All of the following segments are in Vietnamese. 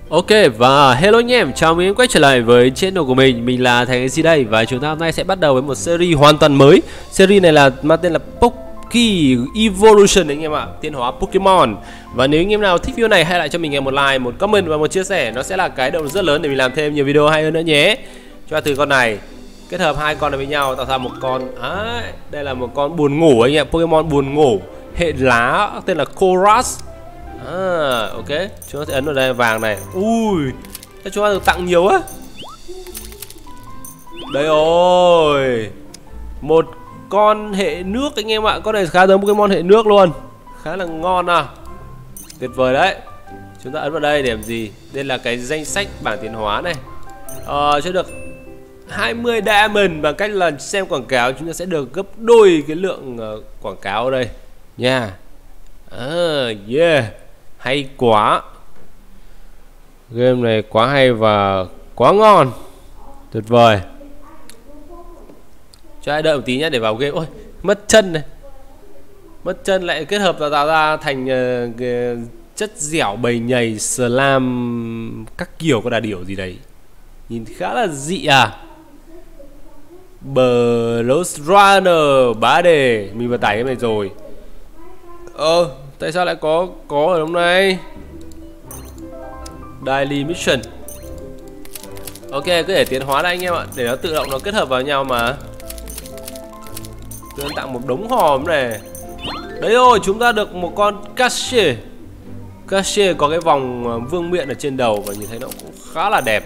Ok và hello anh em, chào mừng em quay trở lại với channel của mình là Thành AC đây. Và chúng ta hôm nay sẽ bắt đầu với một series hoàn toàn mới. Series này là mang tên là Poke Evolution anh em ạ, tiến hóa Pokemon. Và nếu anh em nào thích video này, hãy lại cho mình một like, một comment và một chia sẻ. Nó sẽ là cái động lực rất lớn để mình làm thêm nhiều video hay hơn nữa nhé. Cho từ con này kết hợp hai con này với nhau tạo ra một con đây là một con buồn ngủ anh em, Pokemon buồn ngủ hệ lá tên là Koras. Ok, chúng ta sẽ ấn vào đây vàng này. Ui, chúng ta được tặng nhiều á. Đây rồi, một con hệ nước anh em ạ. Con này khá giống Pokemon hệ nước luôn, khá là ngon à, tuyệt vời đấy. Chúng ta ấn vào đây để làm gì? Đây là cái danh sách bảng tiến hóa này. Sẽ được 20 diamond bằng cách là xem quảng cáo. Chúng ta sẽ được gấp đôi cái lượng quảng cáo ở đây nha. Yeah, hay quá. Game này quá hay và quá ngon, tuyệt vời. Cho ai đợi một tí nhé để vào game. Ôi, mất chân này, mất chân lại kết hợp tạo ra thành chất dẻo bầy nhầy slam các kiểu có đà điểu gì đấy, nhìn khá là dị à. Bros Runner bá đề, mình vừa tải cái này rồi. Tại sao lại có ở trong này? Daily Mission. Ok, cứ để tiến hóa đây anh em ạ, để nó tự động nó kết hợp vào nhau mà. Tôi tặng một đống hòm này. Đấy rồi, chúng ta được một con Cashe. Cashe có cái vòng vương miện ở trên đầu và nhìn thấy nó cũng khá là đẹp.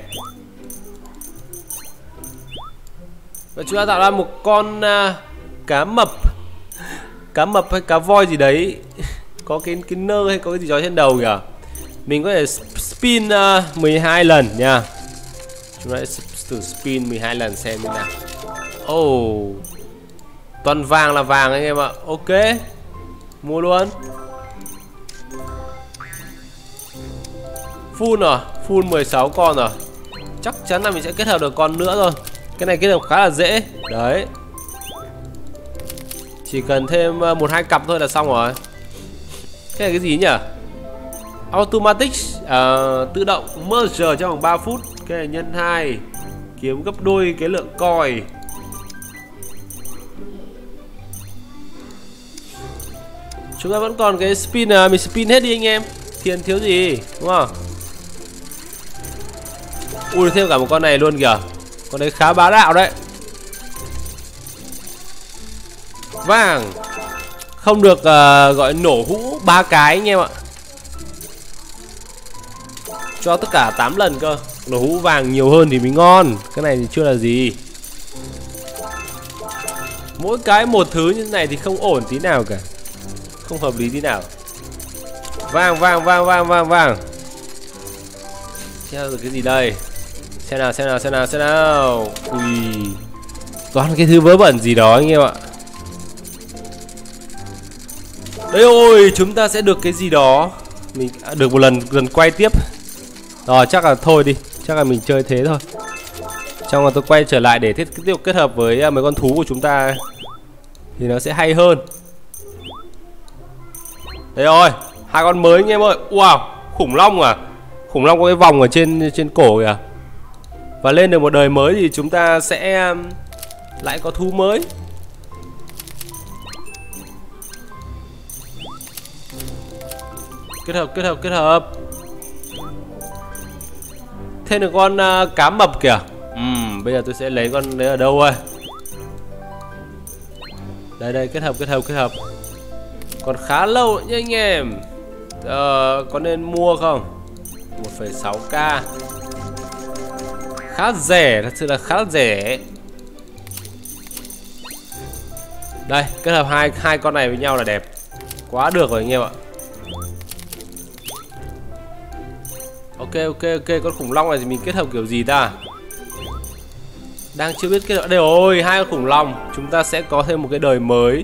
Và chúng ta tạo ra một con cá mập. Cá mập hay cá voi gì đấy. Có cái nơ hay có cái gì đó trên đầu kìa. Mình có thể spin 12 lần nha. Chúng ta sẽ thử spin 12 lần xem như nào. Toàn vàng là vàng anh em ạ. Ok, mua luôn. Full rồi, full 16 con rồi. Chắc chắn là mình sẽ kết hợp được con nữa thôi. Cái này kết hợp khá là dễ. Đấy, chỉ cần thêm 1-2 cặp thôi là xong rồi. Cái này cái gì nhỉ? Automatic tự động merge trong vòng 3 phút. Cái này nhân 2, kiếm gấp đôi cái lượng coin. Chúng ta vẫn còn cái spin, mình spin hết đi anh em. Tiền thiếu gì đúng không? Ui, thêm cả một con này luôn kìa. Con đấy khá bá đạo đấy. Vàng. Không được gọi nổ hũ 3 cái anh em ạ. Cho tất cả 8 lần cơ. Nổ hũ vàng nhiều hơn thì mới ngon. Cái này thì chưa là gì. Mỗi cái một thứ như thế này thì không ổn tí nào cả, không hợp lý tí nào. Vàng vàng vàng vàng vàng vàng. Theo được cái gì đây? Xem nào. Ui, toàn cái thứ vớ vẩn gì đó anh em ạ. Đây ôi, chúng ta sẽ được cái gì đó. Mình được một lần quay tiếp. Rồi chắc là thôi đi, chắc là mình chơi thế thôi. Xong rồi tôi quay trở lại để tiếp tục kết hợp với mấy con thú của chúng ta thì nó sẽ hay hơn. Đây rồi, 2 con mới anh em ơi. Wow, khủng long à? Khủng long có cái vòng ở trên cổ kìa. Và lên được một đời mới thì chúng ta sẽ lại có thú mới. Kết hợp. Thêm được con cá mập kìa. Bây giờ tôi sẽ lấy con đấy ở đâu rồi? Đây, kết hợp. Còn khá lâu nhá anh em. Có nên mua không? 1,6k. Khá rẻ, thật sự là khá rẻ. Đây, kết hợp hai con này với nhau là đẹp. Quá được rồi anh em ạ. Ok, con khủng long này thì mình kết hợp kiểu gì ta? Đang chưa biết kết hợp. Đây rồi, 2 con khủng long. Chúng ta sẽ có thêm một cái đời mới.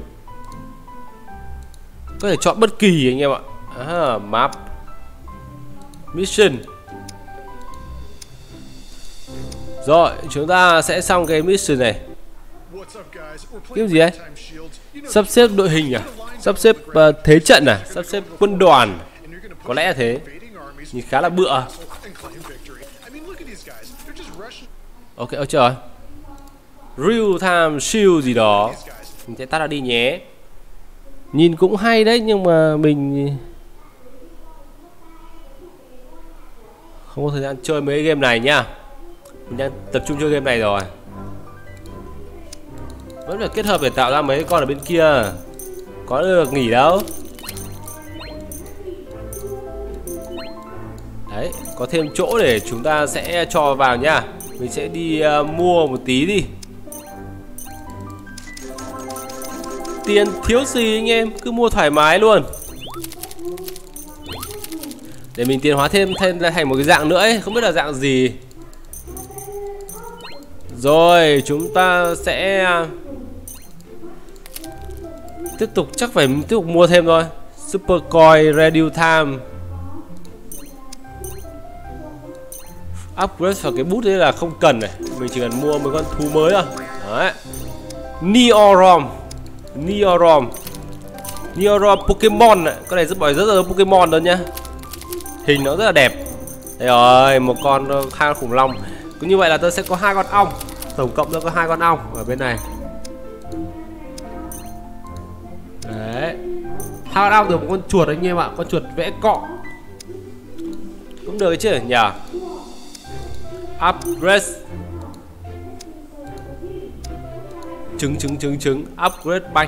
Có thể chọn bất kỳ anh em ạ. Map Mission. Rồi, chúng ta sẽ xong cái mission này. Cái gì đấy? Sắp xếp đội hình à? Sắp xếp thế trận à? Sắp xếp quân đoàn. Có lẽ là thế. Nhìn khá là bựa. Ok, ôi trời. Real time shield gì đó. Mình sẽ tắt nó đi nhé. Nhìn cũng hay đấy, nhưng mà mình không có thời gian chơi mấy game này nhá. Mình đang tập trung chơi game này rồi. Vẫn phải kết hợp để tạo ra mấy con ở bên kia. Có được nghỉ đâu. Đấy, có thêm chỗ để chúng ta sẽ cho vào nhá. Mình sẽ đi mua một tí đi. Tiền thiếu gì anh em, cứ mua thoải mái luôn. Để mình tiến hóa thêm thành một cái dạng nữa ấy, không biết là dạng gì. Rồi, chúng ta sẽ tiếp tục, chắc phải tiếp tục mua thêm thôi. Super Coin Radio Time. Upgrade vào cái bút đấy là không cần này. Mình chỉ cần mua mấy con thú mới thôi. Đấy. Neorom. Neorom Pokemon này. Con này rất là Pokemon đó nhá. Hình nó rất là đẹp. Đây rồi, một con hai con khủng long. Cứ như vậy là tôi sẽ có 2 con ong. Tổng cộng tôi có 2 con ong ở bên này. Đấy. 2 con ong được một con chuột anh em ạ. Con chuột vẽ cọ cũng được chứ nhỉ. Upgrade. Trứng upgrade banh.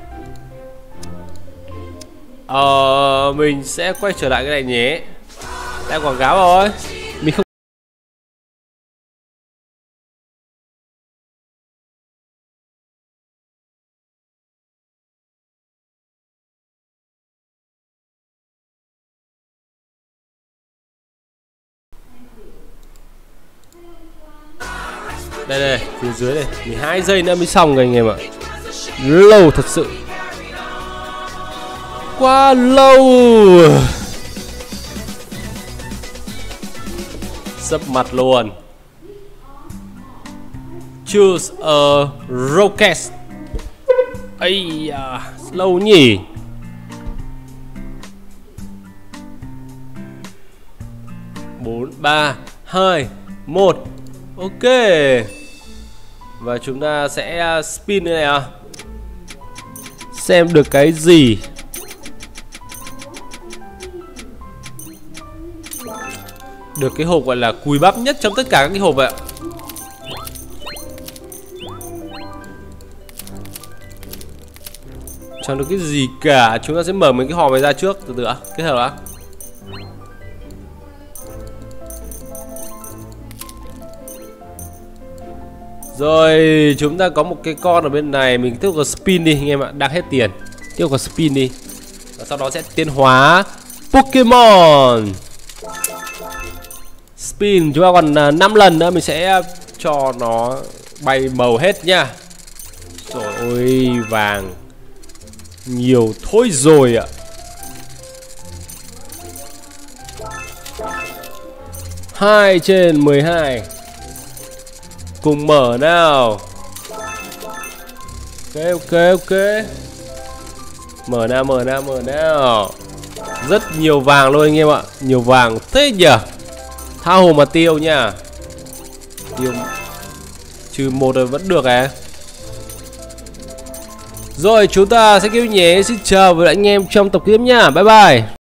Mình sẽ quay trở lại cái này nhé. Đã quảng cáo rồi. Mình không. Đây phía dưới này, 12 giây nữa mới xong rồi anh em ạ. Lâu thật sự. Quá lâu. Sấp mặt luôn. Choose a rocket. Ây da, lâu nhỉ. Bốn, ba, hai, một. Ok. Và chúng ta sẽ spin đây này à. Xem được cái gì. Được cái hộp gọi là cùi bắp nhất trong tất cả các cái hộp vậy ạ. Chẳng được cái gì cả. Chúng ta sẽ mở mấy cái hòm này ra trước. Từ từ ạ. Kết hợp đã. Rồi chúng ta có một cái con ở bên này. Mình tiếp tục spin đi anh em ạ. Đang hết tiền. Tiếp tục spin đi. Và sau đó sẽ tiến hóa Pokemon. Spin chúng ta còn 5 lần nữa. Mình sẽ cho nó bay màu hết nha. Trời ơi, vàng nhiều thôi rồi ạ. 2/12. Cùng mở nào. Ok. Mở nào. Rất nhiều vàng luôn anh em ạ. Nhiều vàng thế nhỉ. Tha hồ mà tiêu nha. Tiêu trừ 1 rồi vẫn được à. Rồi chúng ta sẽ kêu nhé. Xin chào với anh em trong tập tiếp nha. Bye bye.